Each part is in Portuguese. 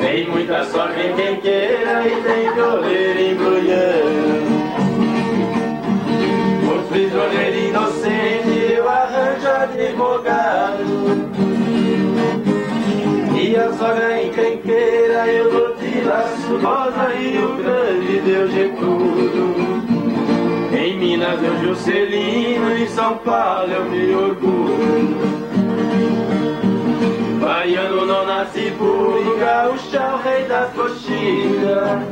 Tem muita sorte em quem queira e tem violeiro embrulhando. Os prisioneiros inocentes eu arranjo advogado. E a sogra encrenqueira eu dou de laço rosa e o grande Deus de tudo. Em Minas eu Juscelino, em São Paulo eu me orgulho. Baiano não nasce puro, gaúcho é o rei das coxilhas.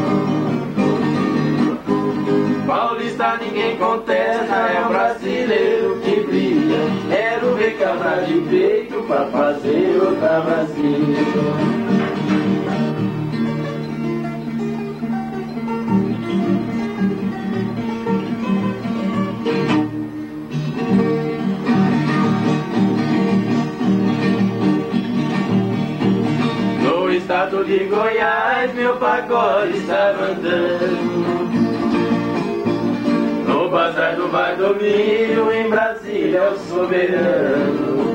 Paulista ninguém contesta, é o brasileiro que brilha. Quero ver cabra de peito pra fazer outra Brasília. Estado de Goiás, meu pagode estava andando. No bazar do Valdomiro, em Brasília, o soberano.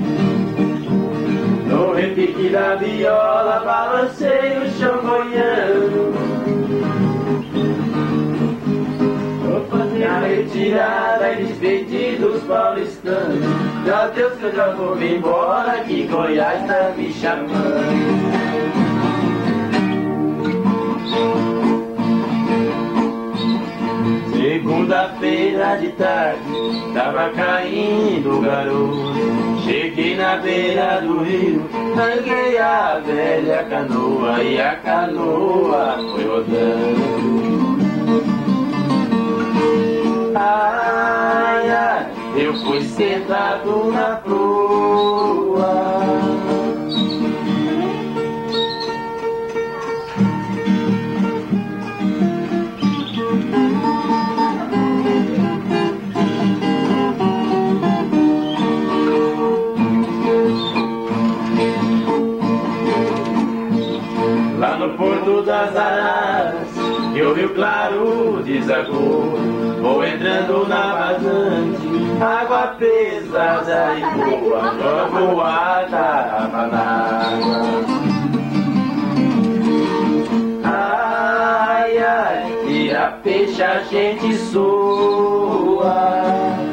No repique da viola, balancei o chão goiano. Vou fazer a retirada e despedir dos paulistanos. Já Deus que eu já vou me embora, que Goiás tá me chamando. Segunda-feira de tarde, tava caindo o garoto. Cheguei na beira do rio, larguei a velha canoa e a canoa foi rodando. Ai, ai, eu fui sentado na proa. Lá no Porto das Araras, e o Rio Claro desagou. Vou entrando na vazante, água pesada e boa, jogo a tarrafa na água. Ai, ai, tira peixe a gente soa.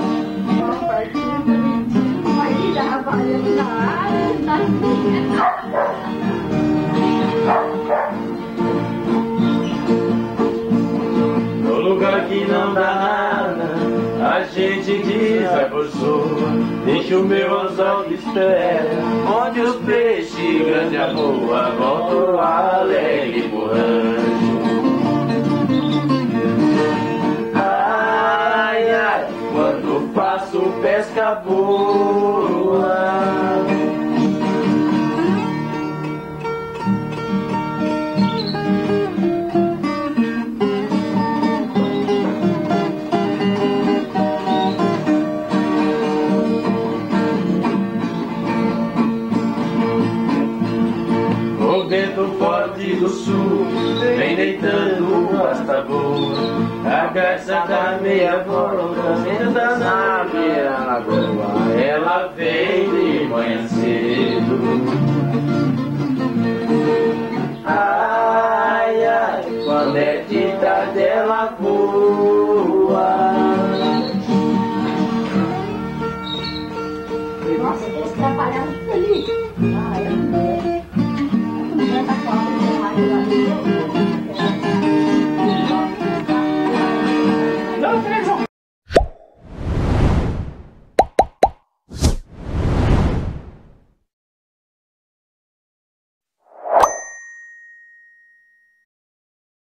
No lugar que não dá nada, a gente desaborsou. Deixa o meu anzol de espera, onde os peixes grande a boa voltam alegre pro rancho. Ai, ai, quando faço pesca boa. Vento forte do sul vem deitando pasta boa. A garça dá meia volta, senta na minha lagoa. Ela vem de manhã cedo. Ai, ai, quando é de